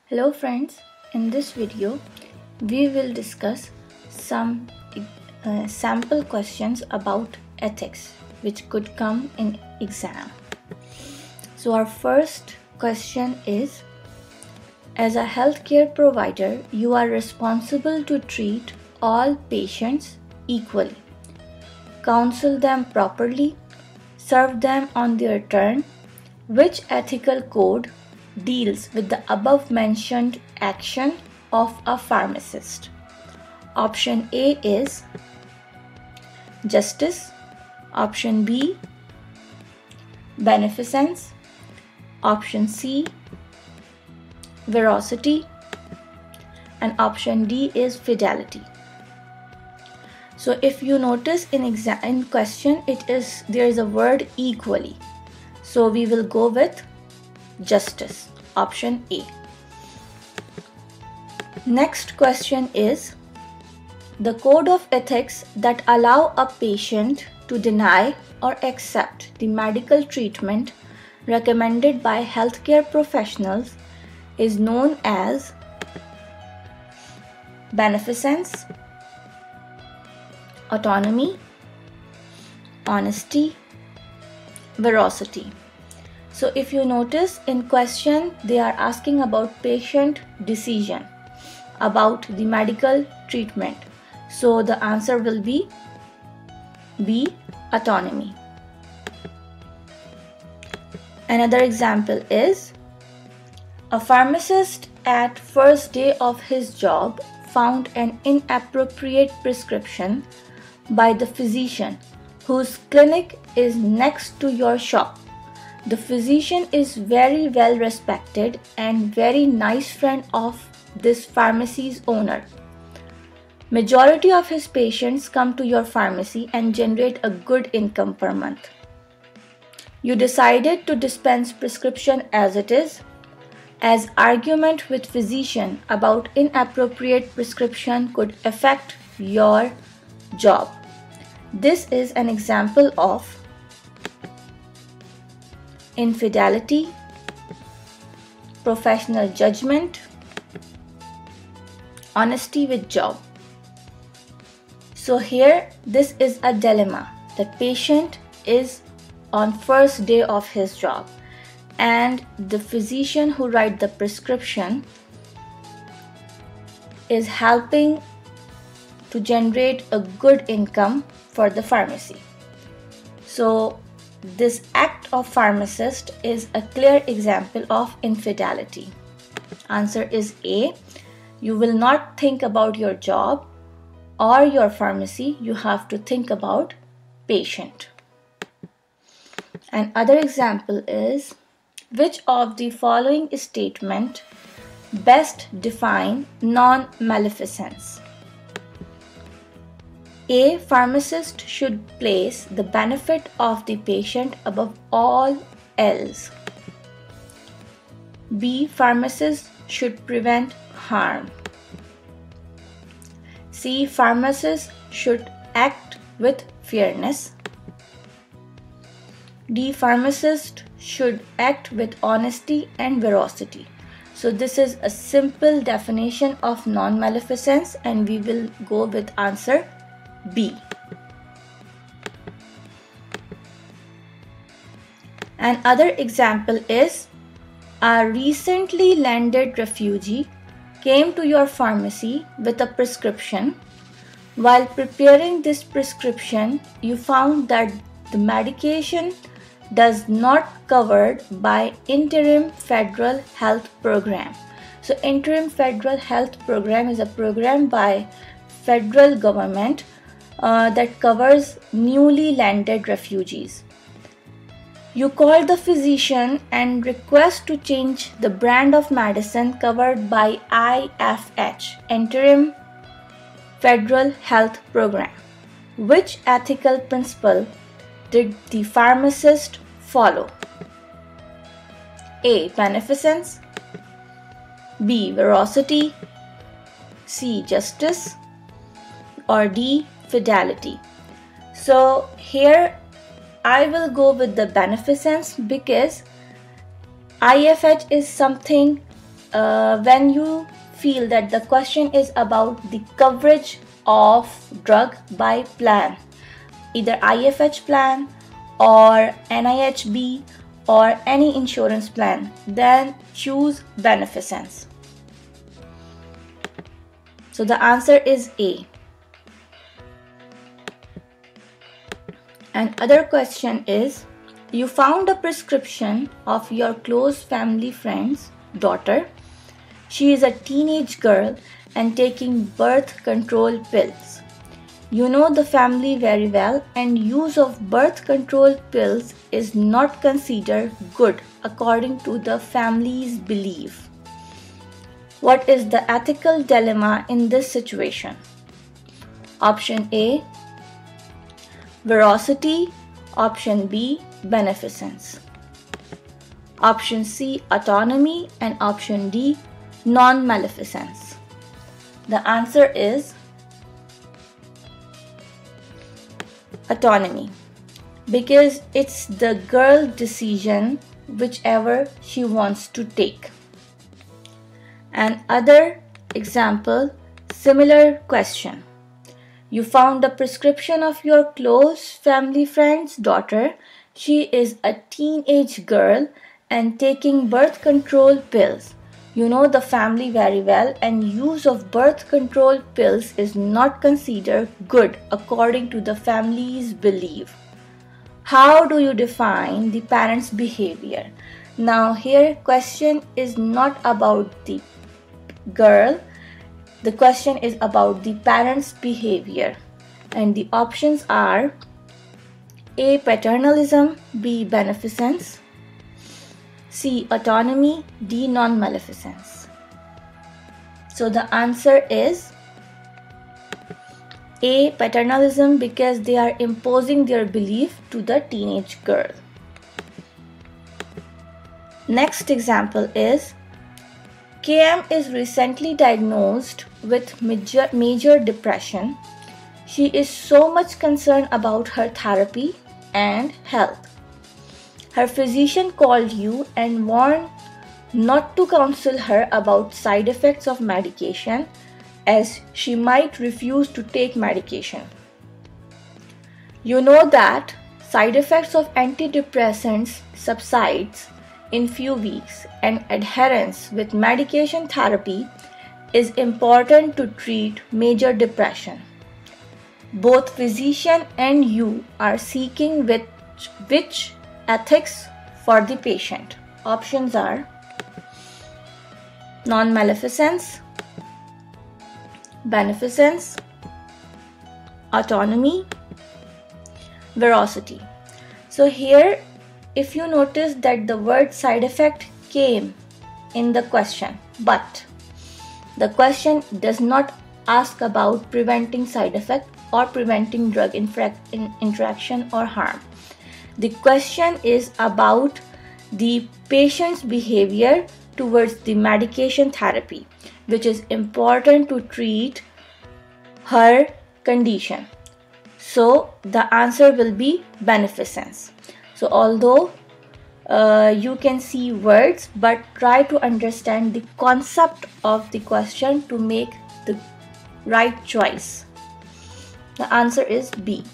Hello friends, in this video we will discuss some sample questions about ethics which could come in exam. So our first question is, as a healthcare provider, you are responsible to treat all patients equally, counsel them properly, serve them on their turn. Which ethical code deals with the above mentioned action of a pharmacist? Option A is justice, option B beneficence, option C veracity, and option D is fidelity. So if you notice in question there is a word equally. So we will go with justice, option A. Next question is, the code of ethics that allow a patient to deny or accept the medical treatment recommended by healthcare professionals is known as beneficence, autonomy, honesty, veracity. So if you notice in question they are asking about patient decision about the medical treatment. So the answer will be B, autonomy. Another example is, a pharmacist at first day of his job found an inappropriate prescription by the physician whose clinic is next to your shop. The physician is very well respected and very nice friend of this pharmacy's owner. Majority of his patients come to your pharmacy and generate a good income per month. You decided to dispense prescription as it is. As argument with physician about inappropriate prescription could affect your job. This is an example of infidelity, professional judgment, honesty with job. So here this is a dilemma. The patient is on first day of his job and the physician who writes the prescription is helping to generate a good income for the pharmacy. So this act of pharmacist is a clear example of infidelity. Answer is A. You will not think about your job or your pharmacy, you have to think about patient. And other example is, which of the following statement best define non-maleficence? A. Pharmacist should place the benefit of the patient above all else. B. Pharmacist should prevent harm. C. Pharmacist should act with fairness. D. Pharmacist should act with honesty and veracity. So this is a simple definition of non-maleficence and we will go with answer B. Another example is, a recently landed refugee came to your pharmacy with a prescription. While preparing this prescription, you found that the medication does not covered by Interim Federal Health Program. So Interim Federal Health Program is a program by federal government that covers newly landed refugees. You call the physician and request to change the brand of medicine covered by IFH, Interim Federal Health Program. Which ethical principle did the pharmacist follow? A. Beneficence, B. Veracity, C. Justice, or D. Fidelity. So here I will go with the beneficence because IFH is something when you feel that the question is about the coverage of drug by plan, either IFH plan or NIHB or any insurance plan, then choose beneficence. So the answer is A. And other question is, you found a prescription of your close family friend's daughter. She is a teenage girl and taking birth control pills. You know the family very well, and use of birth control pills is not considered good according to the family's belief. What is the ethical dilemma in this situation? Option A, veracity. Option B, beneficence. Option C, autonomy. And option D, non-maleficence. The answer is autonomy, because it's the girl's decision whichever she wants to take. And other example, similar question. You found a prescription of your close family friend's daughter. She is a teenage girl and taking birth control pills. You know the family very well, and use of birth control pills is not considered good according to the family's belief. How do you define the parents' behavior? Now here question is not about the girl. The question is about the parents' behavior, and the options are A, paternalism, B, beneficence, C, autonomy, D, non-maleficence. So the answer is A, paternalism, because they are imposing their belief to the teenage girl. Next example is, KM is recently diagnosed with major depression. She is so much concerned about her therapy and health. Her physician called you and warned not to counsel her about side effects of medication, as she might refuse to take medication. You know that side effects of antidepressants subsides in few weeks, and adherence with medication therapy is important to treat major depression. Both physician and you are seeking which ethics for the patient. Options are non-maleficence, beneficence, autonomy, veracity. So here, if you notice that the word side effect came in the question, but the question does not ask about preventing side effect or preventing drug interaction or harm. The question is about the patient's behavior towards the medication therapy, which is important to treat her condition. So the answer will be beneficence. So although you can see words, but try to understand the concept of the question to make the right choice. The answer is B.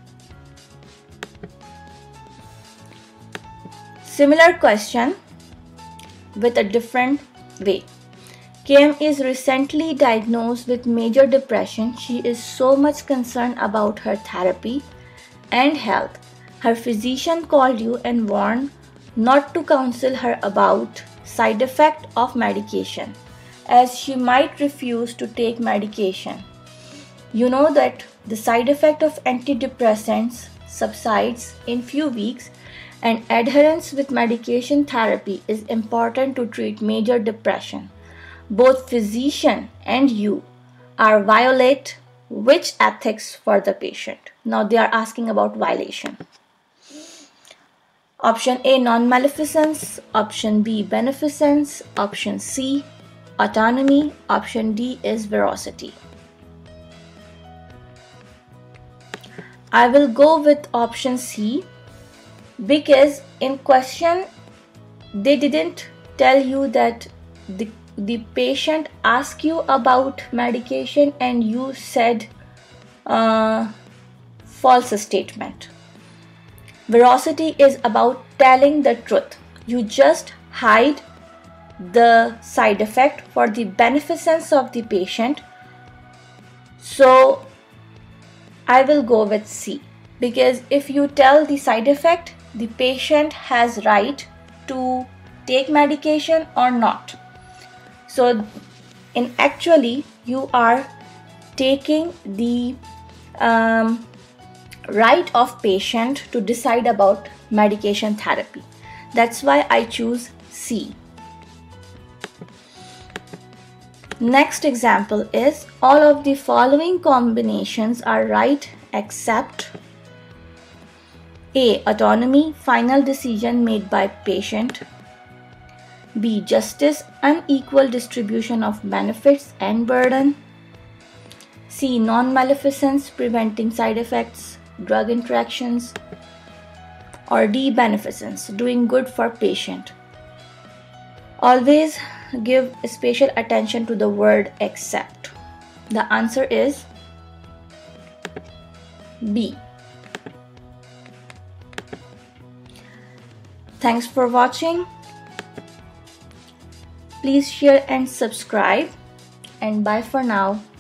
Similar question with a different way. KM is recently diagnosed with major depression. She is so much concerned about her therapy and health. Her physician called you and warned not to counsel her about side effect of medication, as she might refuse to take medication. You know that the side effect of antidepressants subsides in few weeks, and adherence with medication therapy is important to treat major depression. Both physician and you are violate which ethics for the patient. Now they are asking about violation. Option A, non-maleficence. Option B, beneficence. Option C, autonomy. Option D is veracity. I will go with option C, because in question they didn't tell you that the the patient asks you about medication and you said false statement. Veracity is about telling the truth. You just hide the side effect for the beneficence of the patient. So I will go with C, because if you tell the side effect, the patient has right to take medication or not. So in actually you are taking the right of patient to decide about medication therapy. That's why I choose C. Next example is, all of the following combinations are right except A. Autonomy, final decision made by patient. B. Justice, unequal distribution of benefits and burden. C. Non-maleficence, preventing side effects, drug interactions. Or D. Beneficence, doing good for patient. Always give special attention to the word except. The answer is B. Thanks for watching. Please share and subscribe, and bye for now.